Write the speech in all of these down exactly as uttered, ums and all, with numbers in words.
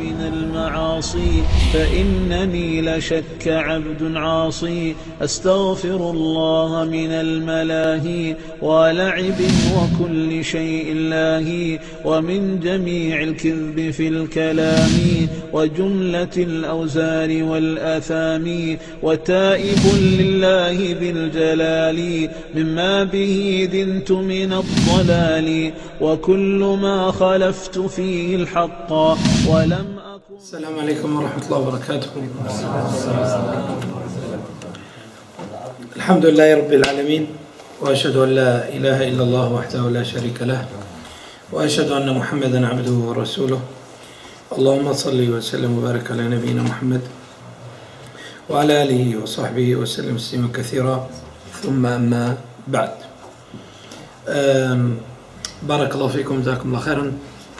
من المعاصي فإنني لشك عبد عاصي أستغفر الله من الملاهي ولعب وكل شيء لاهي ومن جميع الكذب في الكلام وجملة الأوزار والآثام وتائب لله بالجلال مما به دنت من الضلال وكل ما خلفت فيه الحق ولم أكن. السلام عليكم ورحمة الله وبركاته. الحمد لله رب العالمين، وأشهد أن لا إله إلا الله وحده لا شريك له، وأشهد أن محمدا عبده ورسوله. اللهم صل وسلم وبارك على نبينا محمد وعلى آله وصحبه وسلم تسليما كثيرا، ثم أما بعد. بارك الله fikum, jazakum Allah khairan.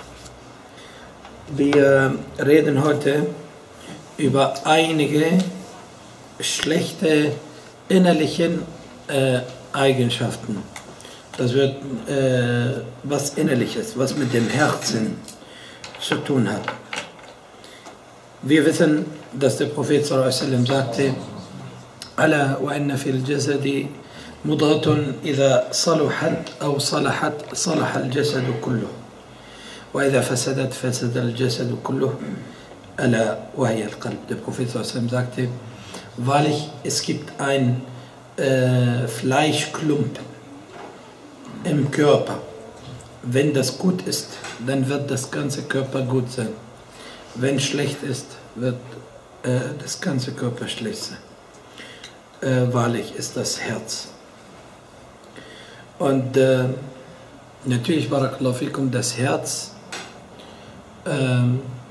Wir reden heute über einige schlechte innerliche äh, Eigenschaften. Das wird äh, was Innerliches, was mit dem Herzen zu tun hat. Wir wissen, dass der Prophet sallallahu alaihi wasallam sagte: Ala wa inna fil jasadi mudghatun idha saluhat aw salahat salaha al jasadu kulluh wa idha fasadat fasada al jasadu kulluh ala wa hiya al qalb. Der Prophet sallallahu alaihi wasallam sagte: Wahrlich, es gibt ein äh, Fleischklumpen im Körper. Wenn das gut ist, dann wird das ganze Körper gut sein. Wenn schlecht ist, wird äh, das ganze Körper schlecht sein. Äh, wahrlich ist das Herz. Und äh, natürlich, barakallahu fikum, das Herz äh,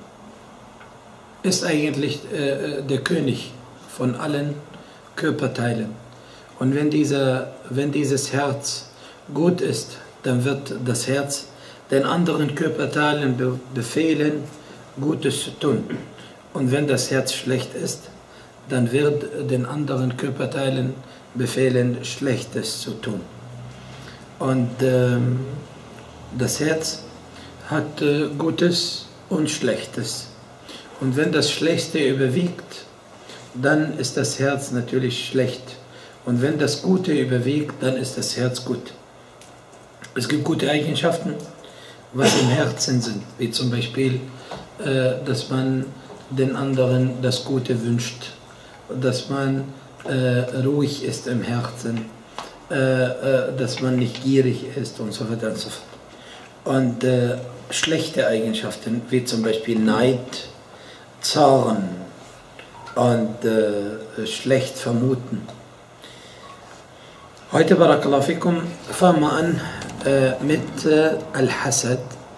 ist eigentlich äh, der König von allen Körperteilen. Und wenn, dieser, wenn dieses Herz gut ist, dann wird das Herz den anderen Körperteilen be befehlen, Gutes zu tun. Und wenn das Herz schlecht ist, dann wird den anderen Körperteilen befehlen, Schlechtes zu tun. Und ähm, das Herz hat äh, Gutes und Schlechtes. Und wenn das Schlechte überwiegt, dann ist das Herz natürlich schlecht. Und wenn das Gute überwiegt, dann ist das Herz gut. Es gibt gute Eigenschaften, was im Herzen sind, wie zum Beispiel, äh, dass man den anderen das Gute wünscht, dass man äh, ruhig ist im Herzen, äh, äh, dass man nicht gierig ist und so weiter und so fort. Und äh, schlechte Eigenschaften, wie zum Beispiel Neid, Zorn und äh, schlecht vermuten. Heute, barakallahu fikum, fangen wir an äh, mit äh, Al-Hasad.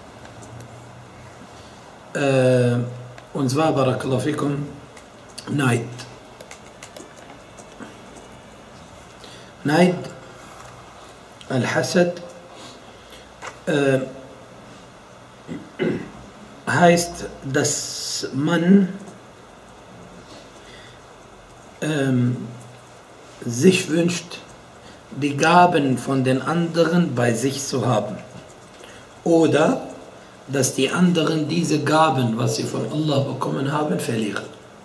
Äh, und zwar, barakallahu fikum, Neid. Neid, Al-Hasad, äh, heißt, dass man ähm, sich wünscht, die Gaben von den anderen bei sich zu haben. Oder dass die anderen diese Gaben, was sie von Allah bekommen haben, verlieren.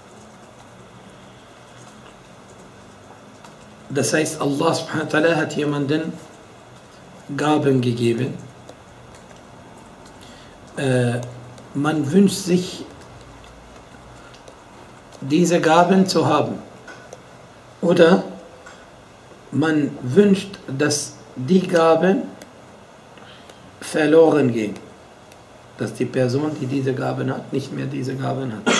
Das heißt, Allah subhanahu wa ta'ala hat jemanden Gaben gegeben. Äh, man wünscht sich, diese Gaben zu haben. Oder man wünscht, dass die Gaben verloren gehen. Dass die Person, die diese Gaben hat, nicht mehr diese Gaben hat.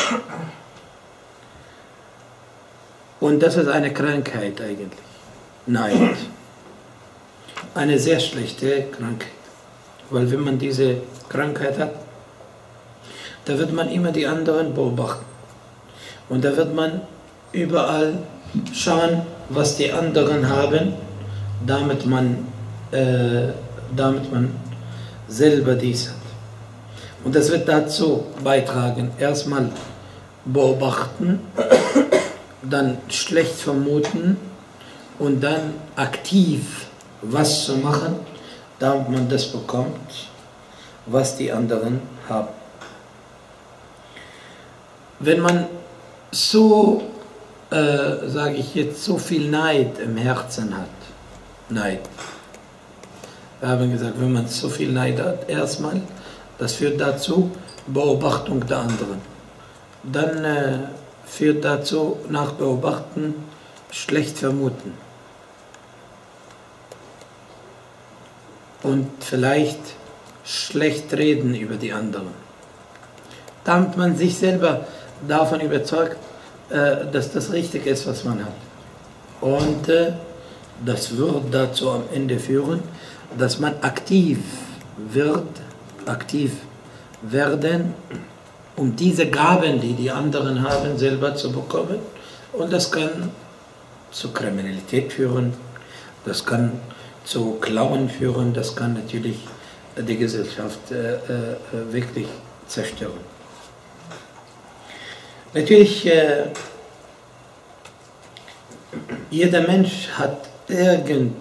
Und das ist eine Krankheit eigentlich. Neid. Eine sehr schlechte Krankheit. Weil wenn man diese Krankheit hat, da wird man immer die anderen beobachten. Und da wird man überall schauen, was die anderen haben, damit man, äh, damit man selber dies hat. Und das wird dazu beitragen, erstmal beobachten, dann schlecht vermuten und dann aktiv was zu machen, damit man das bekommt, was die anderen haben. wenn man so, äh, sage ich jetzt, so viel Neid im Herzen hat, Neid. Wir haben gesagt, wenn man so viel Neid hat, erstmal, das führt dazu Beobachtung der anderen. Dann äh, führt dazu, nach Beobachten, schlecht vermuten. Und vielleicht schlecht reden über die anderen. Damit man sich selber davon überzeugt, äh, dass das richtig ist, was man hat. Und äh, das wird dazu am Ende führen, dass man aktiv wird, aktiv werden, um diese Gaben, die die anderen haben, selber zu bekommen. Und das kann zu Kriminalität führen, das kann zu Klauen führen, das kann natürlich die Gesellschaft äh, äh, wirklich zerstören. Natürlich, äh, jeder Mensch hat irgendeinen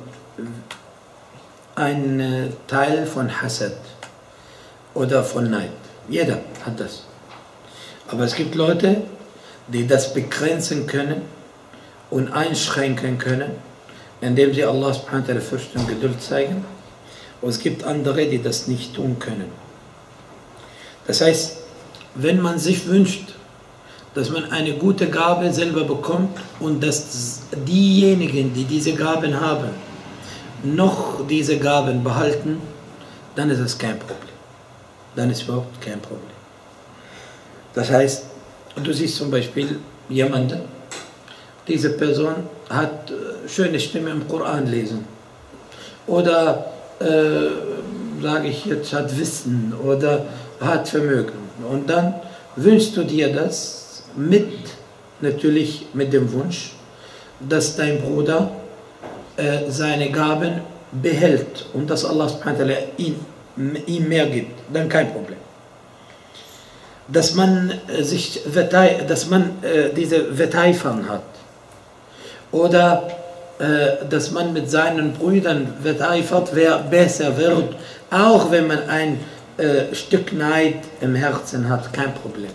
Teil von Hasad oder von Neid. Jeder hat das. Aber es gibt Leute, die das begrenzen können und einschränken können, indem sie Allah subhanahu wa ta'ala fürchten und Geduld zeigen. Und es gibt andere, die das nicht tun können. Das heißt, wenn man sich wünscht, dass man eine gute Gabe selber bekommt und dass diejenigen, die diese Gaben haben, noch diese Gaben behalten, dann ist das kein Problem. Dann ist überhaupt kein Problem. Das heißt, du siehst zum Beispiel jemanden, diese Person hat äh, schöne Stimme im Koran lesen oder, äh, sage ich jetzt, hat Wissen oder hat Vermögen. Und dann wünschst du dir das mit, natürlich mit dem Wunsch, dass dein Bruder äh, seine Gaben behält und dass Allah subhanahu wa ta'ala ihm, ihm mehr gibt, dann kein Problem. Dass man äh, sich dass man äh, diese Wetteifern hat oder äh, dass man mit seinen Brüdern wetteifert, wer besser wird, auch wenn man ein äh, Stück Neid im Herzen hat, kein Problem.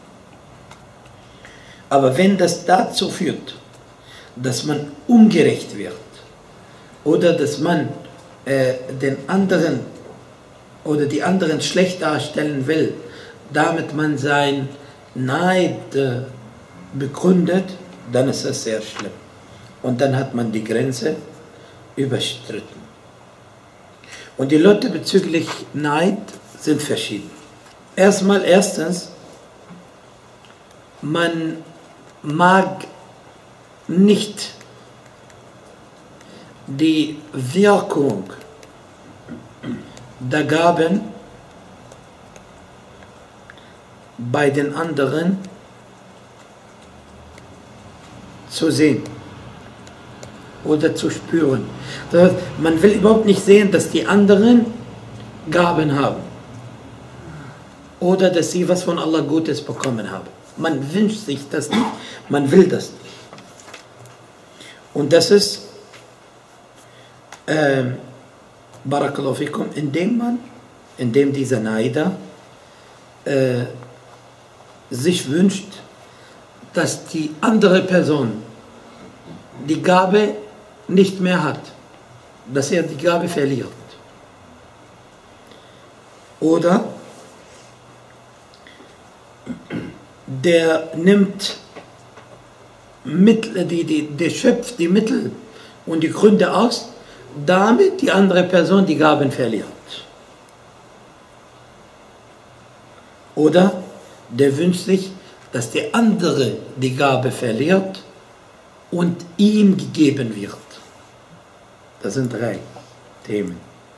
Aber wenn das dazu führt, dass man ungerecht wird oder dass man äh, den anderen oder die anderen schlecht darstellen will, damit man sein Neid äh, begründet, dann ist das sehr schlimm. Und dann hat man die Grenze überschritten. Und die Leute bezüglich Neid sind verschieden. Erstmal, erstens, man mag nicht die Wirkung der Gaben bei den anderen zu sehen oder zu spüren. Das heißt, man will überhaupt nicht sehen, dass die anderen Gaben haben oder dass sie was von Allah Gutes bekommen haben. Man wünscht sich das nicht, man will das nicht. Und das ist äh, Barakallahu fikum, indem man, indem dieser Neider äh, sich wünscht, dass die andere Person die Gabe nicht mehr hat, dass er die Gabe verliert. Oder der nimmt Mittel, die, die, der schöpft die Mittel und die Gründe aus, damit die andere Person die Gaben verliert. Oder der wünscht sich, dass der andere die Gabe verliert und ihm gegeben wird. Das sind drei Themen.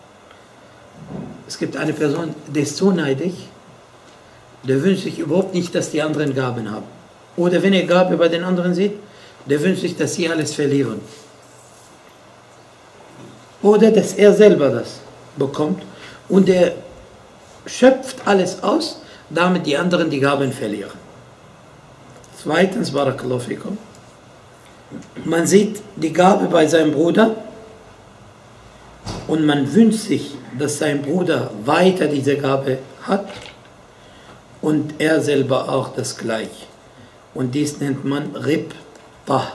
Es gibt eine Person, die ist so neidig, der wünscht sich überhaupt nicht, dass die anderen Gaben haben. Oder wenn er Gabe bei den anderen sieht, der wünscht sich, dass sie alles verlieren. Oder dass er selber das bekommt und er schöpft alles aus, damit die anderen die Gaben verlieren. Zweitens, Barakallahu fikum, man sieht die Gabe bei seinem Bruder und man wünscht sich, dass sein Bruder weiter diese Gabe hat und er selber auch das Gleiche. Und dies nennt man Ribta.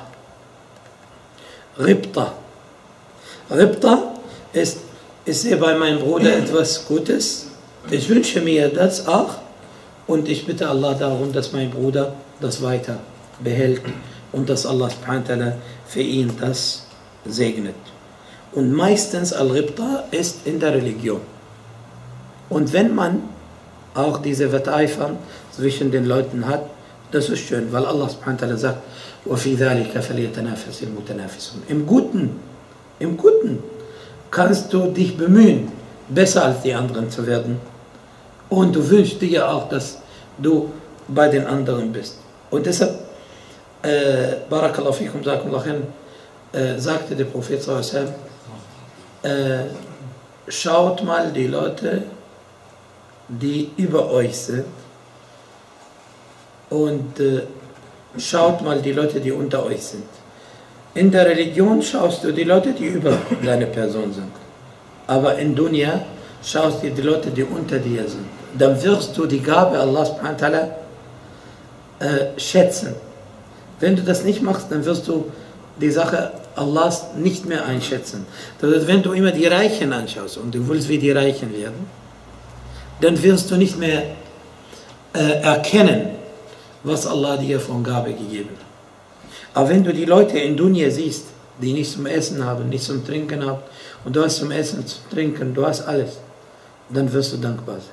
Ribta. Ribta ist, ich sehe bei meinem Bruder etwas Gutes, ich wünsche mir das auch und ich bitte Allah darum, dass mein Bruder das weiter behält und dass Allah subhanahu wa ta'ala für ihn das segnet. Und meistens Al-Ribta ist in der Religion. Und wenn man auch diese Wetteifer zwischen den Leuten hat, das ist schön, weil Allah subhanahu wa ta'ala sagt, وَفِي ذَلِكَ فَلْيَتَنَافَسِ الْمُتَنَافِسُونَ. Im Guten, im Guten kannst du dich bemühen, besser als die anderen zu werden. Und du wünschst dir auch, dass du bei den anderen bist. Und deshalb, äh, Barakallahu fikum, äh, sagte der Prophet sallallahu alaihi wasallam, äh, schaut mal die Leute, die über euch sind, und äh, schaut mal die Leute, die unter euch sind. In der Religion schaust du die Leute, die über deine Person sind. Aber in Dunya schaust du die Leute, die unter dir sind. Dann wirst du die Gabe Allah subhanahu wa ta'ala äh, schätzen. Wenn du das nicht machst, dann wirst du die Sache Allahs nicht mehr einschätzen. Das heißt, wenn du immer die Reichen anschaust und du willst wie die Reichen werden, dann wirst du nicht mehr äh, erkennen, was Allah dir von Gabe gegeben hat. Aber wenn du die Leute in Dunya siehst, die nichts zum Essen haben, nichts zum Trinken haben, und du hast zum Essen, zum Trinken, du hast alles, dann wirst du dankbar sein.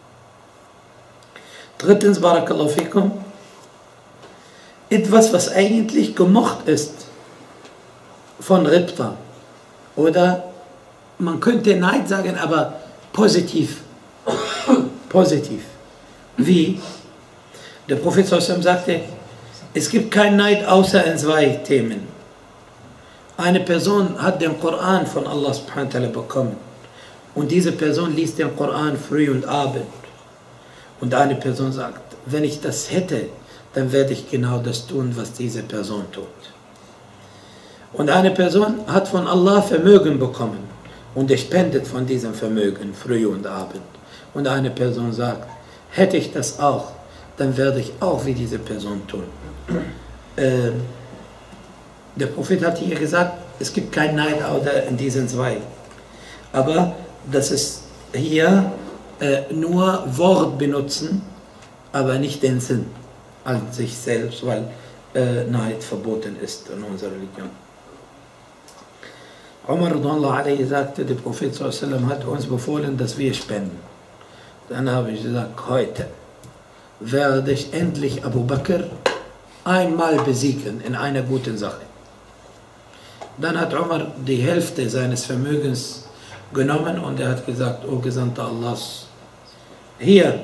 Drittens, Barakallahu fikum, etwas, was eigentlich gemocht ist von Ribta, oder man könnte Neid sagen, aber positiv. Positiv. Wie? Der Prophet sallallahu alaihi wasallam sagte, es gibt keinen Neid außer in zwei Themen. Eine Person hat den Koran von Allah subhanahu wa ta'ala bekommen und diese Person liest den Koran früh und Abend. Und eine Person sagt, wenn ich das hätte, dann werde ich genau das tun, was diese Person tut. Und eine Person hat von Allah Vermögen bekommen und er spendet von diesem Vermögen früh und Abend. Und eine Person sagt, hätte ich das auch, dann werde ich auch wie diese Person tun. Äh, der Prophet hat hier gesagt, es gibt kein Neid oder in diesen zwei. Aber das ist hier äh, nur Wort benutzen, aber nicht den Sinn an sich selbst, weil äh, Neid verboten ist in unserer Religion. Umar radhiyallahu anhu sagte, der Prophet sallallahu alaihi wasallam hat uns befohlen, dass wir spenden. Dann habe ich gesagt, heute werde ich endlich Abu Bakr einmal besiegen in einer guten Sache. Dann hat Umar die Hälfte seines Vermögens genommen und er hat gesagt, O Gesandter Allahs, hier,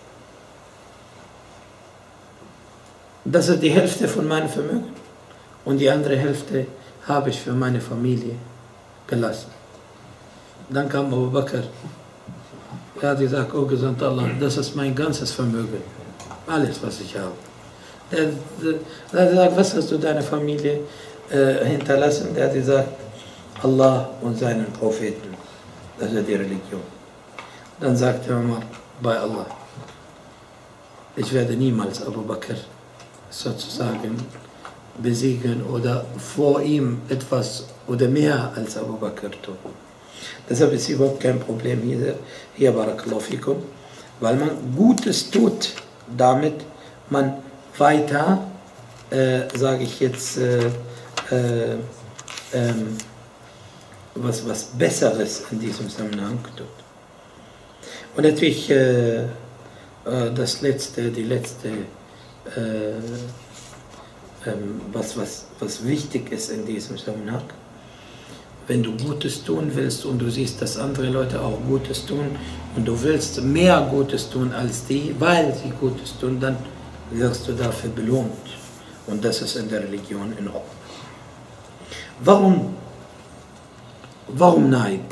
das ist die Hälfte von meinem Vermögen und die andere Hälfte habe ich für meine Familie gelassen. Dann kam Abu Bakr, er hat gesagt, O Gesandter Allah, das ist mein ganzes Vermögen, alles was ich habe. Er hat gesagt, was hast du deiner Familie äh, hinterlassen? Der hat gesagt, Allah und seinen Propheten, das ist die Religion. Dann sagte Umar, bei Allah, ich werde niemals Abu Bakr sozusagen besiegen oder vor ihm etwas oder mehr als Abu Bakr tun. Deshalb ist überhaupt kein Problem hier, hier Barakallahu fikum, weil man Gutes tut, damit man weiter, äh, sage ich jetzt, äh, äh, ähm, was, was Besseres in diesem Zusammenhang tut. Und natürlich äh, äh, das letzte, die letzte, äh, ähm, was, was, was wichtig ist in diesem Zusammenhang, wenn du Gutes tun willst und du siehst, dass andere Leute auch Gutes tun und du willst mehr Gutes tun als die, weil sie Gutes tun, dann wirst du dafür belohnt. Und das ist in der Religion in Ordnung. Warum? Warum Neid?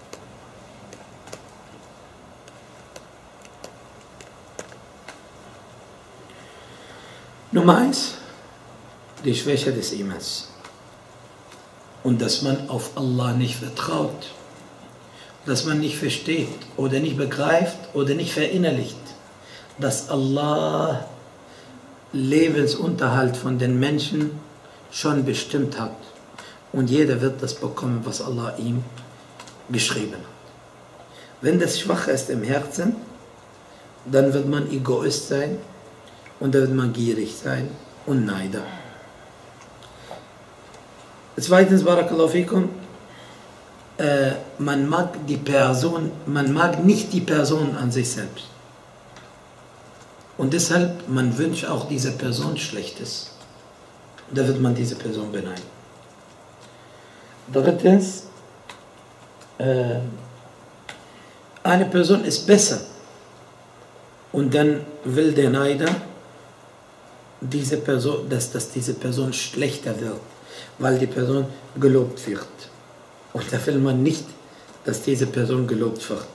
Nummer eins, die Schwäche des Imans. Und dass man auf Allah nicht vertraut, dass man nicht versteht oder nicht begreift oder nicht verinnerlicht, dass Allah Lebensunterhalt von den Menschen schon bestimmt hat. Und jeder wird das bekommen, was Allah ihm geschrieben hat. Wenn das schwach ist im Herzen, dann wird man Egoist sein und dann wird man gierig sein und Neider. Zweitens, Barakallahu fikum, äh, man mag die Person, man mag nicht die Person an sich selbst. Und deshalb, man wünscht auch dieser Person Schlechtes. Da wird man diese Person beneiden. Drittens, äh, eine Person ist besser. Und dann will der Neider, diese Person, dass, dass diese Person schlechter wird, weil die Person gelobt wird. Und da will man nicht, dass diese Person gelobt wird.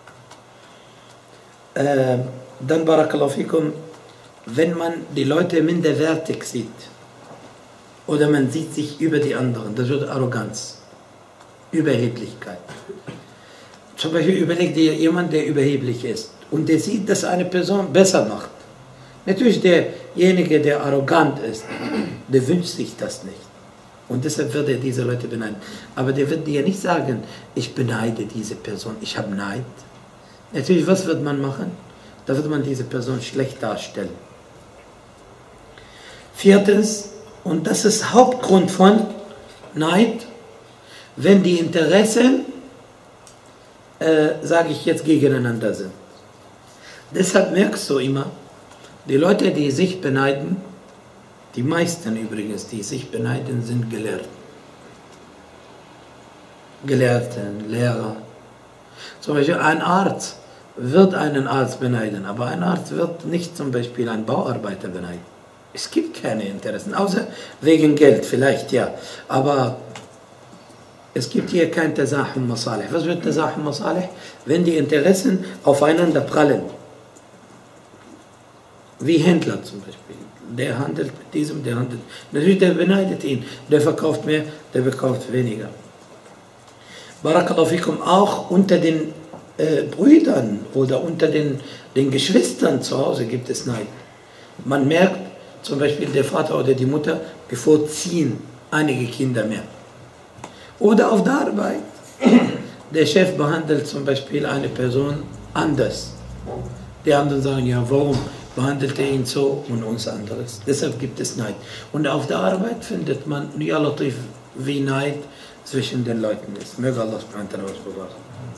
Äh, dann, Barakallahu fikum, wenn man die Leute minderwertig sieht, oder man sieht sich über die anderen, das wird Arroganz, Überheblichkeit. Zum Beispiel überlegt dir jemand, der überheblich ist und der sieht, dass eine Person besser macht. Natürlich derjenige, der arrogant ist, der wünscht sich das nicht. Und deshalb wird er diese Leute beneiden. Aber der wird dir nicht sagen, ich beneide diese Person, ich habe Neid. Natürlich, was wird man machen? Da wird man diese Person schlecht darstellen. Viertens, und das ist Hauptgrund von Neid, wenn die Interessen, äh, sage ich jetzt, gegeneinander sind. Deshalb merkst du immer, die Leute, die sich beneiden, die meisten übrigens, die sich beneiden, sind Gelehrte. Gelehrte, Lehrer. Zum Beispiel ein Arzt wird einen Arzt beneiden, aber ein Arzt wird nicht zum Beispiel einen Bauarbeiter beneiden. Es gibt keine Interessen, außer wegen Geld, vielleicht ja. Aber es gibt hier kein Tasahum Masalih. Was wird Tasahum Masalih? Wenn die Interessen aufeinander prallen. Wie Händler zum Beispiel. Der handelt mit diesem, der handelt. Natürlich, der beneidet ihn. Der verkauft mehr, der verkauft weniger. Barakallahu fikum, auch unter den äh, Brüdern oder unter den, den Geschwistern zu Hause gibt es Neid. Man merkt, zum Beispiel der Vater oder die Mutter bevorziehen einige Kinder mehr. Oder auf der Arbeit. Der Chef behandelt zum Beispiel eine Person anders. Die anderen sagen, ja, warum behandelt er ihn so und uns anderes? Deshalb gibt es Neid. Und auf der Arbeit findet man, ja, Latif, wie Neid zwischen den Leuten ist. Möge Allah subhanahu wa ta'ala was bewahren.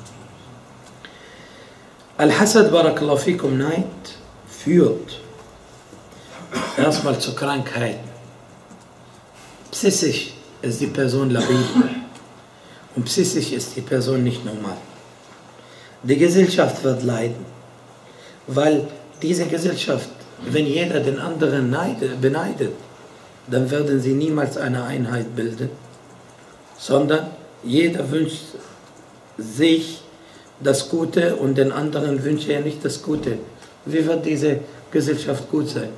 Al-Hasad, Barakallahu fikum, Neid führt erstmal zu Krankheiten. Psychisch ist die Person labil und psychisch ist die Person nicht normal. Die Gesellschaft wird leiden, weil diese Gesellschaft, wenn jeder den anderen neidet, beneidet, dann werden sie niemals eine Einheit bilden, sondern jeder wünscht sich das Gute und den anderen wünscht er nicht das Gute. Wie wird diese Gesellschaft gut sein?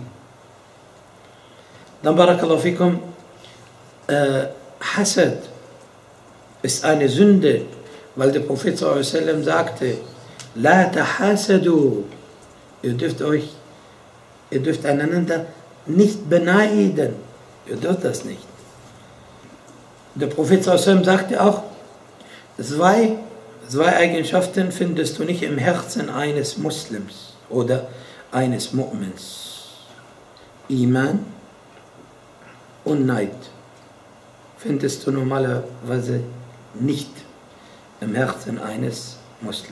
Dann, Barakallahu fikum, äh, Hasad ist eine Sünde, weil der Prophet sallallahu alaihi wasallam sagte, La tahasadu, ihr dürft euch, ihr dürft einander nicht beneiden, ihr dürft das nicht. Der Prophet sallallahu alaihi wasallam sagte auch, zwei, zwei Eigenschaften findest du nicht im Herzen eines Muslims oder eines Mu'mins. Iman und Neid findest du normalerweise nicht im Herzen eines Muslims.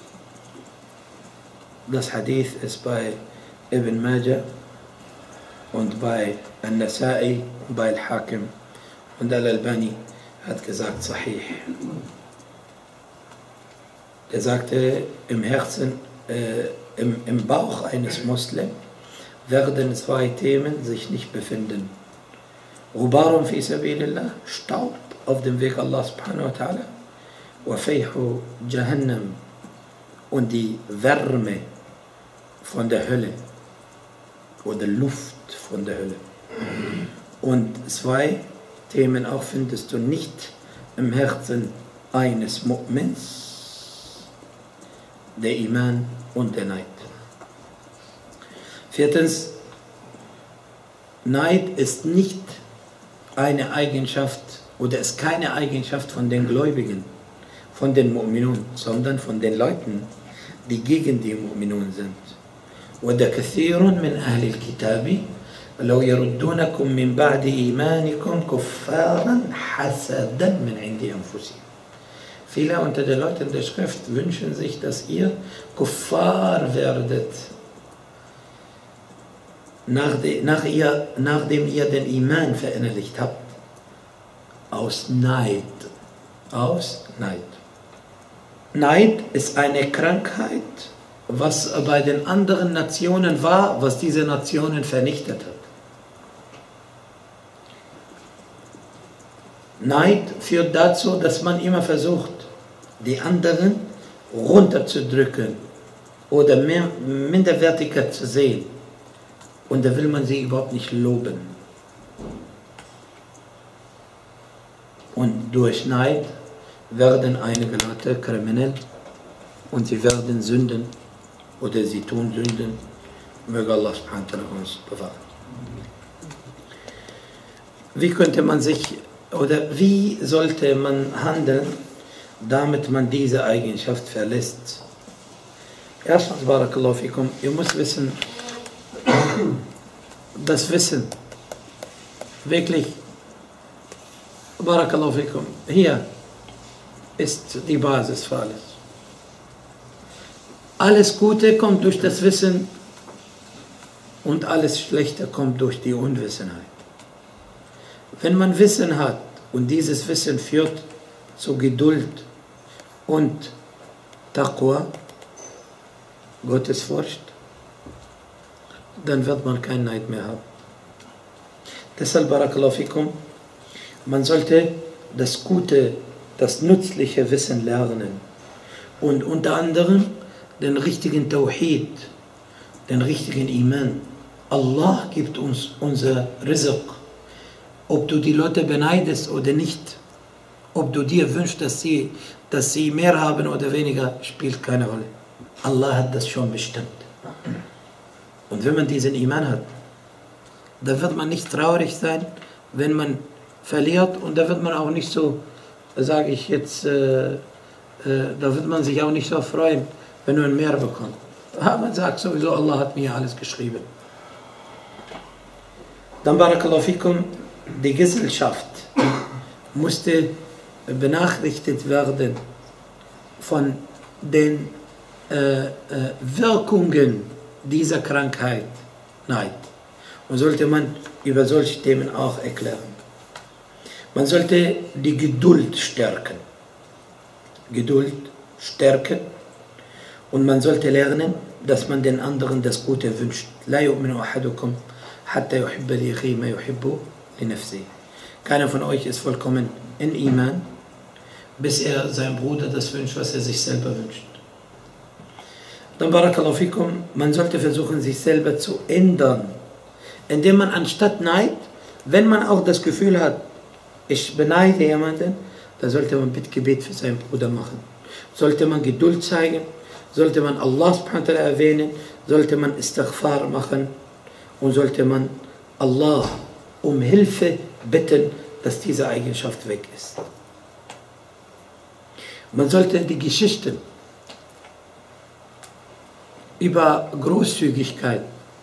Das Hadith ist bei Ibn Majah und bei Al-Nasa'i und bei Al-Hakim und Al-Albani hat gesagt, Sahih. Er sagte, im Herzen, äh, im, im Bauch eines Muslims werden zwei Themen sich nicht befinden. Rubarum fi sabilillah, Staub auf dem Weg Allah subhanahu wa ta'ala, wa fayhu Jahannam, und die Wärme von der Hölle oder Luft von der Hölle. Und zwei Themen auch findest du nicht im Herzen eines Mu'mins, der Iman und der Neid. Viertens, Neid ist nicht eine Eigenschaft oder ist keine Eigenschaft von den Gläubigen, von den Mu'minun, sondern von den Leuten, die gegen die Mu'minun sind. وَدَ كَثِيرٌ مِنْ أَهْلِ الْكِتَابِ لَوْ يَرُدُّونَكُمْ مِنْ بَعْدِ إِيمَانِكُمْ كُفَّارًا حَسَدًا مِنْ عِنْدِ أَنفُسِهِمْ. Viele unter den Leuten der Schrift wünschen sich, dass ihr Kuffar werdet, nach de, nach ihr, nachdem ihr den Iman verinnerlicht habt, aus Neid. Aus Neid. Neid ist eine Krankheit, was bei den anderen Nationen war, was diese Nationen vernichtet hat. Neid führt dazu, dass man immer versucht, die anderen runterzudrücken oder mehr, minderwertiger zu sehen. Und da will man sie überhaupt nicht loben. Und durch Neid werden einige Leute kriminell und sie werden Sünden oder sie tun Sünden. Möge Allah subhanahu wa ta'ala uns bewahren. Wie könnte man sich oder wie sollte man handeln, damit man diese Eigenschaft verlässt? Erstens, Barakallahu fikum, ihr müsst wissen, das Wissen, wirklich, Barakallahu fikum, hier ist die Basis für alles. Alles Gute kommt durch das Wissen und alles Schlechte kommt durch die Unwissenheit. Wenn man Wissen hat und dieses Wissen führt zu Geduld und Taqwa, Gottesfurcht, dann wird man keinen Neid mehr haben. Deshalb, Barakallahu fikum, man sollte das gute, das nützliche Wissen lernen und unter anderem den richtigen Tawhid, den richtigen Iman. Allah gibt uns unser Rizq. Ob du die Leute beneidest oder nicht, ob du dir wünschst, dass sie, dass sie mehr haben oder weniger, spielt keine Rolle. Allah hat das schon bestimmt. Und wenn man diesen Iman hat, dann wird man nicht traurig sein, wenn man verliert, und da wird man auch nicht so, sage ich jetzt, äh, äh, da wird man sich auch nicht so freuen, wenn man mehr bekommt. Man sagt sowieso, Allah hat mir alles geschrieben. Dann, Barakallahu fikum, die Gesellschaft musste benachrichtigt werden von den äh, äh, Wirkungen dieser Krankheit, Neid. Und sollte man über solche Themen auch erklären. Man sollte die Geduld stärken. Geduld stärken. Und man sollte lernen, dass man den anderen das Gute wünscht. La yu'minu ahadukum hatta yuhibba li akhihi ma yuhibbu li nafsihi. Keiner von euch ist vollkommen in Iman, bis er seinem Bruder das wünscht, was er sich selber wünscht. Dann, Barakallahu fikum, man sollte versuchen, sich selber zu ändern, indem man anstatt Neid, wenn man auch das Gefühl hat, ich beneide jemanden, dann sollte man Bittgebet für seinen Bruder machen. Sollte man Geduld zeigen, sollte man Allah subhanahu wa ta'ala erwähnen, sollte man Istighfar machen und sollte man Allah um Hilfe bitten, dass diese Eigenschaft weg ist. Man sollte die Geschichten über Großzügigkeit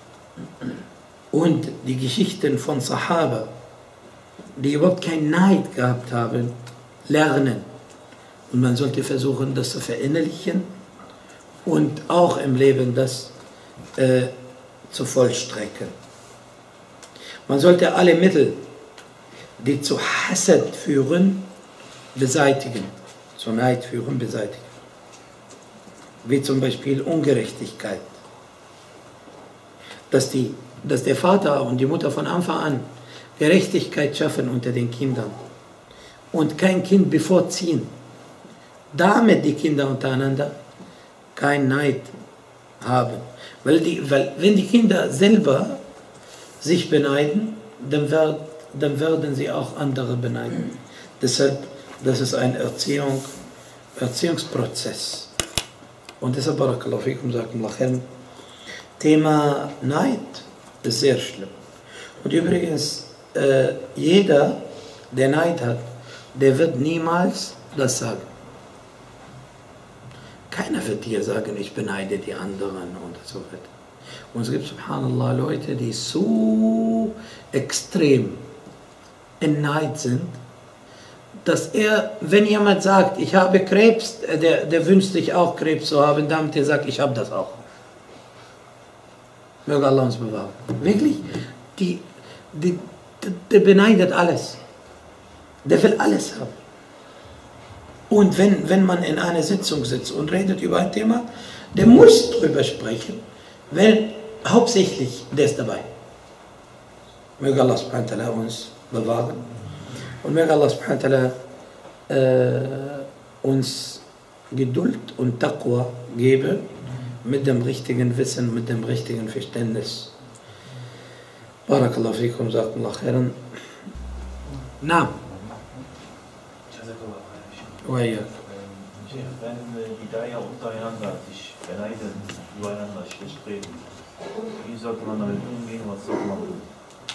und die Geschichten von Sahaba, die überhaupt keinen Neid gehabt haben, lernen. Und man sollte versuchen, das zu verinnerlichen und auch im Leben das äh, zu vollstrecken. Man sollte alle Mittel, die zu Hasad führen, beseitigen, zu Neid führen, beseitigen. Wie zum Beispiel Ungerechtigkeit. Dass, die, dass der Vater und die Mutter von Anfang an Gerechtigkeit schaffen unter den Kindern und kein Kind bevorziehen, damit die Kinder untereinander kein Neid haben. Weil, die, weil wenn die Kinder selber sich beneiden, dann, wird, dann werden sie auch andere beneiden. Deshalb, das ist ein Erziehung, Erziehungsprozess. Und deshalb, Barakallahu fikum, sagt Allah, Thema Neid ist sehr schlimm. Und übrigens, äh, jeder, der Neid hat, der wird niemals das sagen. Keiner wird dir sagen, ich beneide die anderen oder so weiter. Und es gibt, subhanallah, Leute, die so extrem in Neid sind, dass er, wenn jemand sagt, ich habe Krebs, der, der wünscht sich auch Krebs zu haben, damit er sagt, ich habe das auch. Möge Allah uns bewahren. Wirklich, die, die, die, der beneidet alles. Der will alles haben. Und wenn, wenn man in einer Sitzung sitzt und redet über ein Thema, der muss drüber sprechen, weil hauptsächlich der ist dabei. Möge Allah subhanahu wa ta'ala uns bewahren. Und möge Allah subhanahu wa ta'ala äh, uns Geduld und Taqwa geben, mit dem richtigen Wissen, mit dem richtigen Verständnis. Barakallahu fikum, Jazakumullah khairan. Na. Wenn die Daya untereinander sich beneiden, übereinander schlecht reden, wie sollte man damit umgehen, was sollte man tun?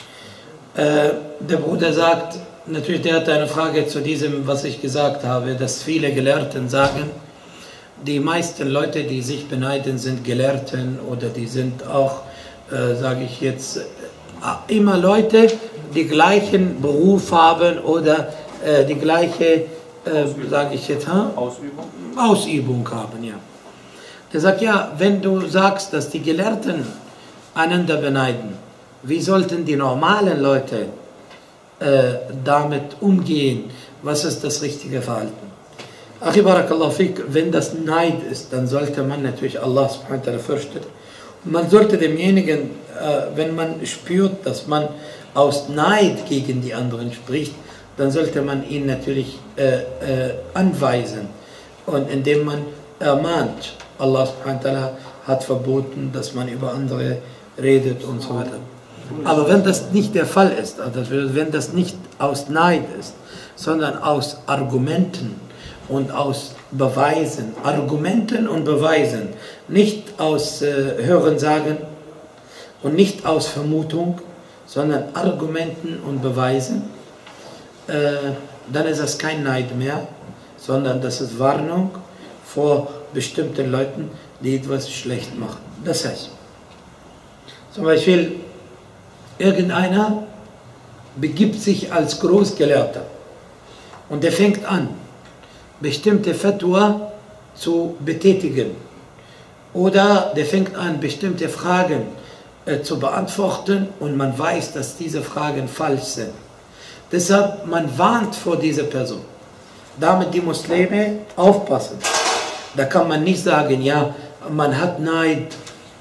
Äh, der Bruder sagt, natürlich, der hat eine Frage zu diesem, was ich gesagt habe, dass viele Gelehrten sagen, die meisten Leute, die sich beneiden, sind Gelehrten oder die sind auch, äh, sage ich jetzt, äh, immer Leute, die gleichen Beruf haben oder äh, die gleiche, äh, sage ich jetzt, huh? Ausübung? Ausübung haben, ja. Der sagt, ja, wenn du sagst, dass die Gelehrten einander beneiden, wie sollten die normalen Leute äh, damit umgehen? Was ist das richtige Verhalten? Achi barakallahu fik, wenn das Neid ist, dann sollte man natürlich Allah subhanahu wa ta'ala fürchten. Und man sollte demjenigen, äh, wenn man spürt, dass man aus Neid gegen die anderen spricht, dann sollte man ihn natürlich äh, äh, anweisen. Und indem man ermahnt, Allah subhanahu wa ta'ala hat verboten, dass man über andere redet und so weiter. Aber wenn das nicht der Fall ist, also wenn das nicht aus Neid ist, sondern aus Argumenten und aus Beweisen, Argumenten und Beweisen, nicht aus äh, Hörensagen und nicht aus Vermutung, sondern Argumenten und Beweisen, äh, dann ist das kein Neid mehr, sondern das ist Warnung vor bestimmten Leuten, die etwas schlecht machen. Das heißt, zum Beispiel, irgendeiner begibt sich als Großgelehrter und der fängt an, bestimmte Fatwa zu betätigen oder der fängt an, bestimmte Fragen äh, zu beantworten und man weiß, dass diese Fragen falsch sind. Deshalb, man warnt vor dieser Person. Damit die Muslime aufpassen. Da kann man nicht sagen, ja, man hat Neid.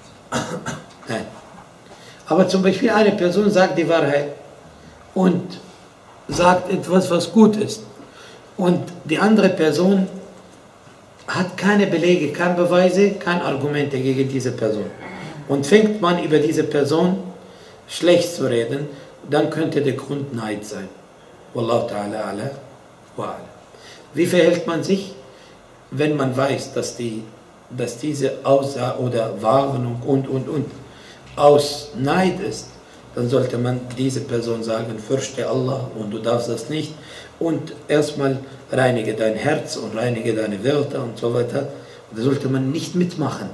Nein. Aber zum Beispiel eine Person sagt die Wahrheit und sagt etwas, was gut ist. Und die andere Person hat keine Belege, keine Beweise, keine Argumente gegen diese Person. Und fängt man über diese Person schlecht zu reden, dann könnte der Grund Neid sein. Wallahu ta'ala ala wa ala. Wie verhält man sich, wenn man weiß, dass, die, dass diese Aussage oder Warnung und, und, und aus Neid ist? Dann sollte man diese Person sagen, fürchte Allah und du darfst das nicht. Und erstmal reinige dein Herz und reinige deine Wörter und so weiter. Da sollte man nicht mitmachen.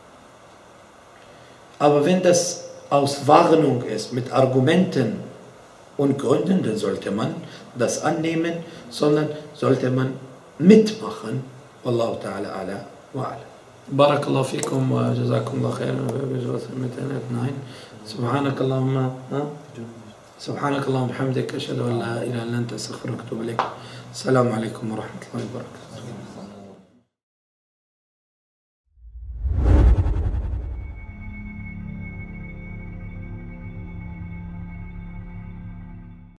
Aber wenn das aus Warnung ist, mit Argumenten und Gründen, dann sollte man das annehmen, sondern sollte man mitmachen. Wallahu ta'ala ala wa ala. Barakallahu fikum wa jazakumullah khairan. Nein. سبحانك اللهم سبحانك اللهم وبحمدك أشهد أن لا إله إلا أنت أستغفرك وأتوب إليك. السلام عليكم ورحمة الله وبركاته.